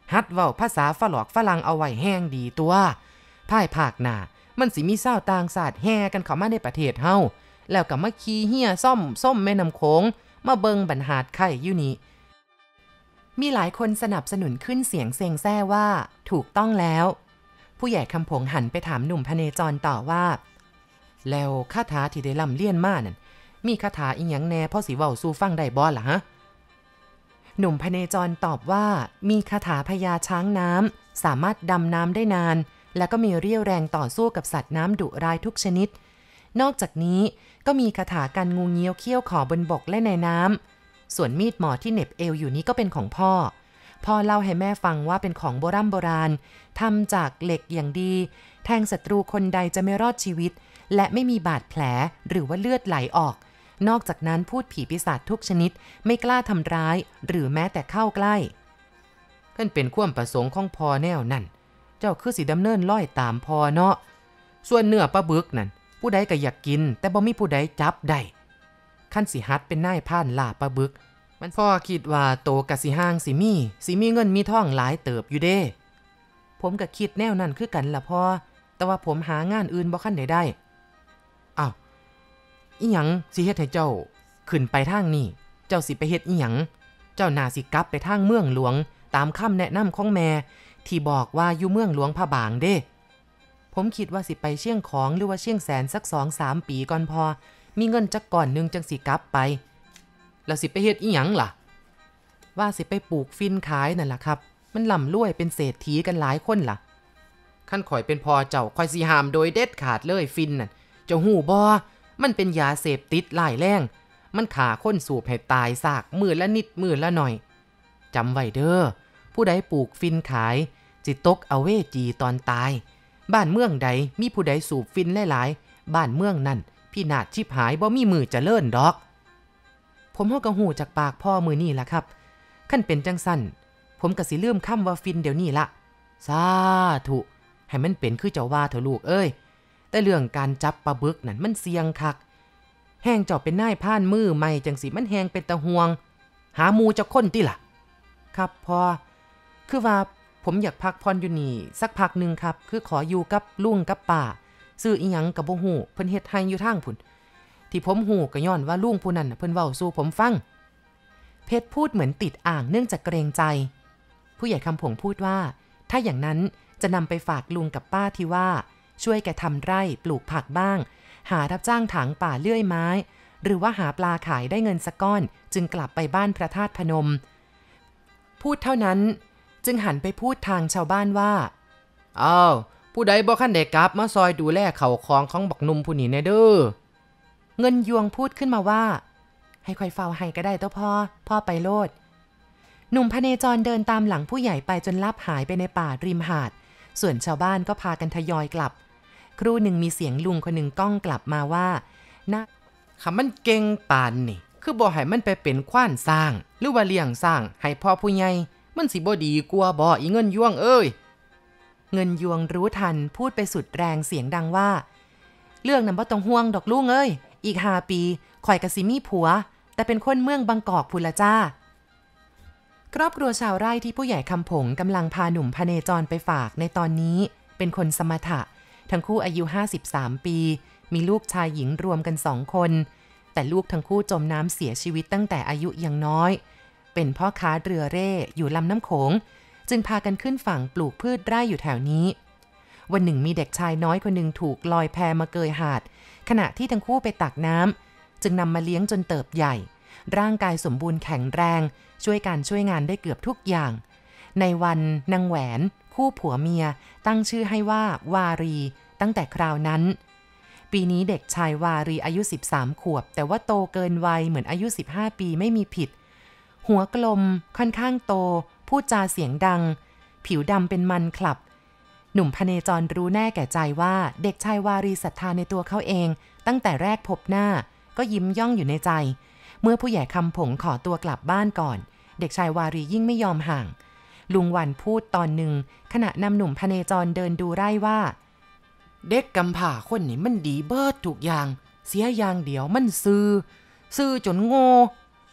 ฮัดเว้าภาษาฝรอกฝรั่งเอาไว้แห้งดีตัวภายภาคหน้ามันสิมีชาวต่างชาติแห่กันเข้ามาในประเทศเฮาแล้วก็มาขี่เหี่ยซ่อมส้มแม่น้ำโขงมาเบิงบรรหาดไข่อยู่นี่มีหลายคนสนับสนุนขึ้นเสียงเซ็งแซ่ว่าถูกต้องแล้วผู้ใหญ่คำผงหันไปถามหนุ่มพเนจรต่อว่าแล้วคาถาที่ได้ล่ำเลียนมานั่นมีคาถาอีหยังแน่พ่อสิเว้าสู่ฟังได้บ่ล่ะฮะหนุ่มพเนจรตอบว่ามีคาถาพญาช้างน้ำสามารถดำน้ำได้นานและก็มีเรี่ยวแรงต่อสู้กับสัตว์น้ำดุร้ายทุกชนิดนอกจากนี้ก็มีคาถากันงูเงี้ยวเขี้ยวขอบนบกและในน้ำส่วนมีดหมอที่เหน็บเอวอยู่นี้ก็เป็นของพ่อพ่อเล่าให้แม่ฟังว่าเป็นของโบราณโบราณทำจากเหล็กอย่างดีแทงศัตรูคนใดจะไม่รอดชีวิตและไม่มีบาดแผลหรือว่าเลือดไหลออกนอกจากนั้นพูดผีปีศาจทุกชนิดไม่กล้าทำร้ายหรือแม้แต่เข้าใกล้เพิ่นเป็นความประสงค์ของพ่อแนวนั่นเจ้าคือสิดำเนินล่อยตามพ่อเนาะส่วนเนื้อปลาบึกนั่นผู้ใดก็อยากกินแต่บ่มีผู้ใดจับได้ขั้นสิฮัดเป็นนายพรานล่าปลาบึกมันพ่อคิดว่าโตกะสิห่างสิมีสิมีเงินมีทองหลายเติบอยู่เด้ผมก็คิดแนวนั้นคือกันล่ะพ่อแต่ว่าผมหางานอื่นบ่คันได้ได้อ้าวอีหยังสิเฮ็ดให้เจ้าขึ้นไปทางนี้เจ้าสิไปเฮ็ดอีหยังเจ้าน่าสิกลับไปทางเมืองหลวงตามคำแนะนำของแม่ที่บอกว่าอยู่เมืองหลวงพระบางเด้ผมคิดว่าสิไปเชียงของหรือว่าเชียงแสนสัก สองสาม ปีก่อนพอมีเงินจักก่อนนึงจังสิกลับไปแล้วสิไปเฮ็ดอีหยังล่ะว่าสิไปปลูกฟินขายนั่นล่ะครับมันล่ำรวยเป็นเศรษฐีกันหลายคนล่ะขั้นข่อยเป็นพอเจ้าข่อยสิห้ามโดยเด็ดขาดเลยฟินนั่นเจ้าหู้บ่มันเป็นยาเสพติดหลายแรงมันฆ่าคนสูบให้ตายซากมื้อละนิดมื้อละหน่อยจำไว้เด้อผู้ใดปลูกฟินขายจิตกอเวจีตอนตายบ้านเมืองใดมีผู้ใดสูบฟินหลายๆบ้านเมืองนั่นพี่นาฏชิบหายบ่มีมือเจริญดอกผมเฮาก็ฮู้จากปากพ่อมื้อนี้ล่ะครับคันเป็นจังซั่นผมก็สิลืมคำว่าฟินเดี๋ยวนี้ละสาธุให้มันเป็นคือเจ้าว่าเถอะลูกเอ้ยแต่เรื่องการจับปลาบึกนั่นมันเสี่ยงคักแห้งเจ้าเป็นนายพรานมือใหม่จังสิมันแห้งเป็นตะห่วงหาหมู่จักคนติล่ะครับพ่อคือว่าผมอยากพักผ่อนอยู่นี่สักพักนึงครับคือขออยู่กับลุงกับป้าซื้ออีหยังก็บ่ฮู้เพิ่นเฮ็ดให้อยู่ทางพุ่นที่ผมฮู้ก็ย้อนว่าลุงผู้นั้นเพิ่นเว้าสู่ผมฟังเพชรพูดเหมือนติดอ่างเนื่องจากเกรงใจผู้ใหญ่คำผงพูดว่าถ้าอย่างนั้นจะนำไปฝากลุงกับป้าที่ว่าช่วยแกทำไร่ปลูกผักบ้างหารับจ้างถางป่าเลื่อยไม้หรือว่าหาปลาขายได้เงินสักก้อนจึงกลับไปบ้านพระธาตุพนมพูดเท่านั้นจึงหันไปพูดทางชาวบ้านว่าอ้าวผู้ใดบ่คันได้กลับมาซอยดูแลเขาของของบักหนุ่มผู้นี้แน่เด้อเงินยวงพูดขึ้นมาว่าให้ค่อยเฝ้าให้ก็ได้เต้าพ่อพ่อไปโลดหนุ่มพเนจรเดินตามหลังผู้ใหญ่ไปจนลับหายไปในป่าริมหาดส่วนชาวบ้านก็พากันทยอยกลับครู่หนึ่งมีเสียงลุงคนหนึ่งก้องกลับมาว่านะคำมันเก่งปานนี่คือบ่ให้มันไปเป็นขว้านสร้างหรือว่าเลี้ยงสร้างให้พ่อผู้ใหญ่มันสิบ่ดีกว่าบ่อีเงินยวงเอ้ยเงินยวงรู้ทันพูดไปสุดแรงเสียงดังว่าเรื่องนั้นบ่ต้องห่วงดอกลุงเอ้ยอีกห้าปีข่อยกะสิมีผัวแต่เป็นคนเมืองบางกอกพุ่นละจ้าครอบครัวชาวไร่ที่ผู้ใหญ่คำผงกำลังพาหนุ่มพเนจรไปฝากในตอนนี้เป็นคนสมถะทั้งคู่อายุห้าสิบสามปีมีลูกชายหญิงรวมกันสองคนแต่ลูกทั้งคู่จมน้ำเสียชีวิตตั้งแต่อายุยังน้อยเป็นพ่อค้าเรือเร่อยู่ลำน้ำโขงจึงพากันขึ้นฝั่งปลูกพืชไร่อยู่แถวนี้วันหนึ่งมีเด็กชายน้อยคนหนึ่งถูกลอยแพมาเกยหาดขณะที่ทั้งคู่ไปตักน้ำจึงนำมาเลี้ยงจนเติบใหญ่ร่างกายสมบูรณ์แข็งแรงช่วยการช่วยงานได้เกือบทุกอย่างในวันนางแหวนคู่ผัวเมียตั้งชื่อให้ว่าวารีตั้งแต่คราวนั้นปีนี้เด็กชายวารีอายุสิบสามขวบแต่ว่าโตเกินวัยเหมือนอายุสิบห้าปีไม่มีผิดหัวกลมค่อนข้างโตพูดจาเสียงดังผิวดำเป็นมันคลับหนุ่มพเนจรรู้แน่แก่ใจว่าเด็กชายวารีศรัทธาในตัวเขาเองตั้งแต่แรกพบหน้าก็ยิ้มย่องอยู่ในใจเมื่อผู้ใหญ่คำผงขอตัวกลับบ้านก่อนเด็กชายวารียิ่งไม่ยอมห่างลุงวันพูดตอนหนึ่งขณะนำหนุ่มพเนจรเดินดูไร่ว่าเด็กกำพร้าคนนี้มันดีเบิดทุกอย่างเสียอย่างเดียวมันซื่อซื่อจนโง่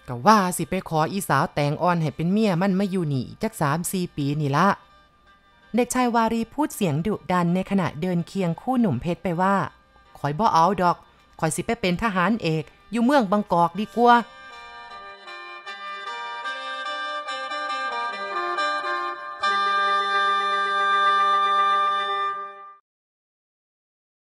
ก็ว่าสิไปขออีสาวแตงอ่อนให้เป็นเมียมันมาอยู่นี่จัก สามสี่ ปีนี่ละเด็กชายวารีพูดเสียงดุดันในขณะเดินเคียงคู่หนุ่มเพชรไปว่าข่อยบ่เอาดอกข่อยสิไปเป็นทหารเอกอยู่เมืองบางกอกดีกว่า